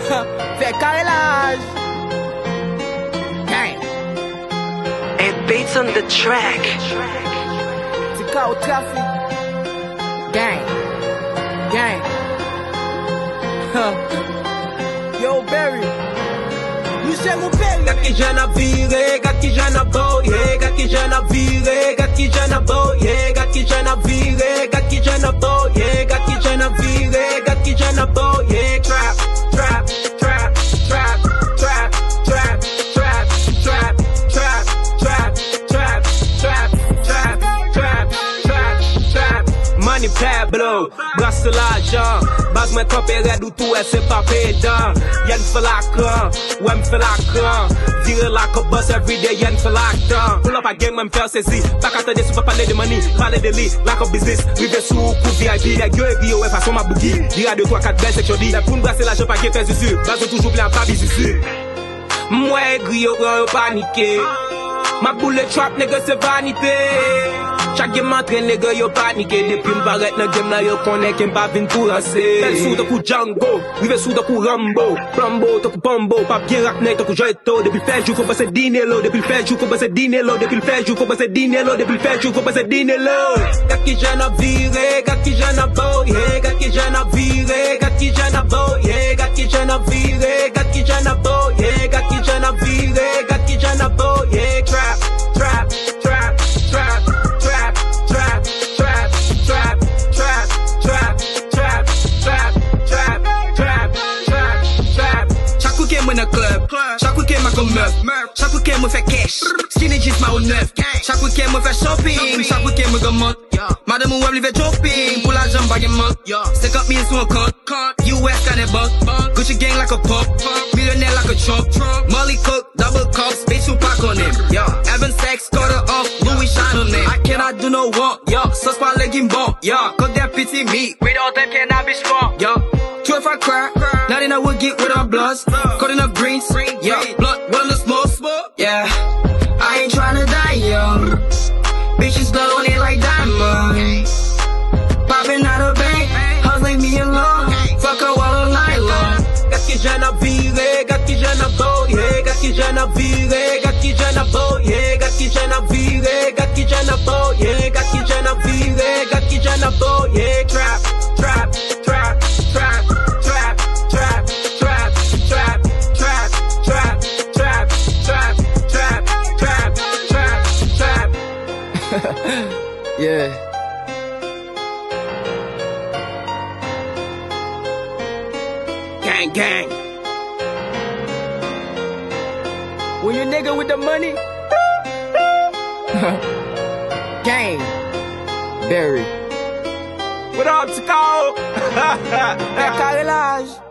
Fait carrelage. Gang. And beats on the track. C'est cas au trafic. Gang. Gang. Yo, Barry. You say mon Barry. Gaki já na vire, gaki já na boie, gaki já na vire, gaki já na boie, gaki já na vire, gaki já na boie, gaki já na vire, gaki já na boie. Trap, trap, trap, trap, trap, trap, trap, trap, trap, trap, trap, trap, trap, trap, trap, trap. Money Pablo, bracelagem, bag me copere do tout é c'est pas pédant. Y'en fait la con, ouais me fait la con. Vire la boss everyday, y'en fait la con. Pull up a game, me faire saisir. Pas qu'à te déçu, pas parler de money, parler de lit, like a business. Rive sous coup VIP, la gueule et ouais façon ma bougie. Dira 2, 3, 4 belles c'est chaudy. La poune brasser la jambe, pas qu'à faire dessus. Base toujours plein pas bisous. Moi grio, paniqué. Ma boule trap, nègre c'est vanité. Chaque game m'entraîne, les gars, yo paniqué. Depuis m'barrette dans game là, yo connaît qu'un pas vin pour lancer. Belle sous de coup Django, rive sous de coup Rambo. Rambo, de coup Pombo, pas bien rapné, de coup Joeto. Depuis le fait, jour, faut passer dîner l'eau. Depuis le fait, jour, faut passer dîner l'eau. Depuis le fait, jour, faut passer dîner l'eau. Depuis le fait, jour, faut passer dîner l'eau. Gaki j'en a viré, gaki j'en a boye, gaki j'en a viré, gaki j'en a boye, gaki j'en a viré, gaki j'en a boye, gaki j'en a viré, gaki j'en a boye. Trap, trap, trap, trap. In the club, chaque week-end ma comme meuf, chaque week-end me fait cash, skinny jeans ma au neuf, chaque week-end me fait shopping, chaque week-end me gamote, madame ou elle fait shopping, pour la jambe bague mode, stick up me sur un compte, US got it bug, Gucci gang like a pump, millionaire like a trump, Molly Cook, double cup, space you pack on him, Evan Sachs, cut her off, Louis shine on him, I cannot do no walk, sauce pas legging bon, cause that pity me, without them can I be strong, 12 I cry, now then I would get rid of bloods, cut enough greens, blood, one of the smoke, I ain't tryna die young, bitches blood on it like diamonds, popping out of bank, hoes leave me alone, fuck her all night long. Gaki já na vire, gaki já na boye, gaki já na vire, gaki já na boye, gaki já na vire, gaki já na boye, gaki já na vire, gaki já na boye. Trap, trap, trap, trap, trap, trap, trap, trap, trap, trap, trap, trap, trap, trap, trap, trap. Yeah. Gang, gang. When you nigga with the money. Gang. Barry. What up, Chicago? Fait carrelage.